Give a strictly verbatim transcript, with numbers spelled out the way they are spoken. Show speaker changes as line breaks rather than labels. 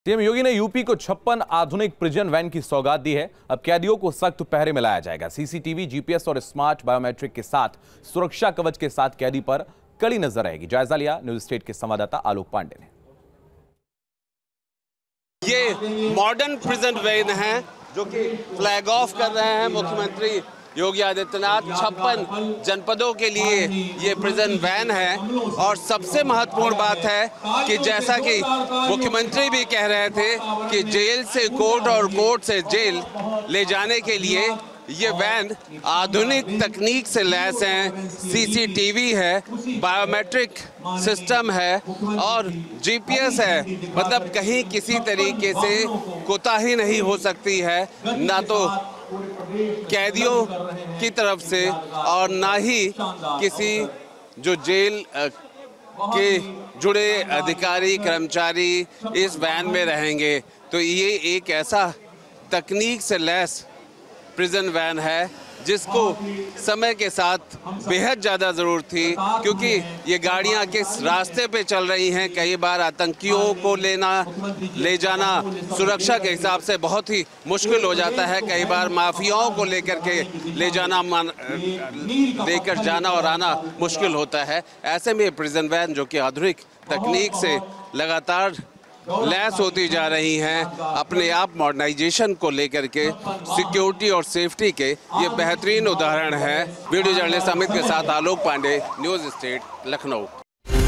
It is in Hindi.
सीएम योगी ने यूपी को छप्पन आधुनिक प्रिजन वैन की सौगात दी है। अब कैदियों को सख्त पहरे में लाया जाएगा। सीसीटीवी, जीपीएस और स्मार्ट बायोमेट्रिक के साथ सुरक्षा कवच के साथ कैदी पर कड़ी नजर रहेगी। जायजा लिया न्यूज स्टेट के संवाददाता आलोक पांडे ने।
ये मॉडर्न प्रिजन वैन है जो कि फ्लैग ऑफ कर रहे हैं मुख्यमंत्री योगी आदित्यनाथ। छप्पन जनपदों के लिए ये प्रिजन वैन है और सबसे महत्वपूर्ण बात है कि जैसा कि मुख्यमंत्री भी कह रहे थे कि जेल से कोर्ट और कोर्ट से जेल ले जाने के लिए ये वैन आधुनिक तकनीक से लैस है। सीसीटीवी है, बायोमेट्रिक सिस्टम है और जीपीएस है। मतलब कहीं किसी तरीके से कोताही नहीं हो सकती है, ना तो कैदियों की तरफ से और ना ही किसी जो जेल के जुड़े अधिकारी कर्मचारी इस वैन में रहेंगे। तो ये एक ऐसा तकनीक से लैस प्रिजन वैन है जिसको समय के साथ बेहद ज़्यादा ज़रूरत थी, क्योंकि ये गाड़ियां किस रास्ते पे चल रही हैं। कई बार आतंकियों को लेना ले जाना सुरक्षा के हिसाब से बहुत ही मुश्किल हो जाता है। कई बार माफियाओं को लेकर के ले जाना लेकर जाना और आना मुश्किल होता है। ऐसे में प्रिजन वैन जो कि आधुनिक तकनीक से लगातार लैस होती जा रही हैं, अपने आप मॉडर्नाइजेशन को लेकर के सिक्योरिटी और सेफ्टी के ये बेहतरीन उदाहरण है। वीडियो जर्नलिस्ट अमित के साथ आलोक पांडे, न्यूज़ स्टेट, लखनऊ।